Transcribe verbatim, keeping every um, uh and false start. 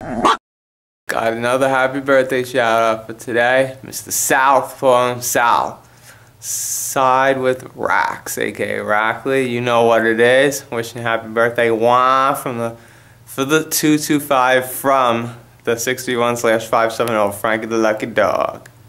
Got another happy birthday shout out for today. Mister Southpaw South. Side with Rax, aka Rackley. You know what it is. Wishing happy birthday, wah, from the for the two two five from the sixty-one slash five seven zero Frankie the Lucky Dog.